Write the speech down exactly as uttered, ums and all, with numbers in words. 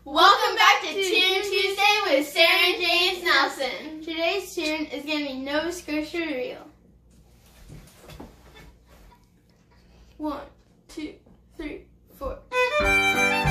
Welcome back to Tune Tuesday with Sara and James Nelson. Today's tune is going to be Nova Scotia Reel. One, two, three, four.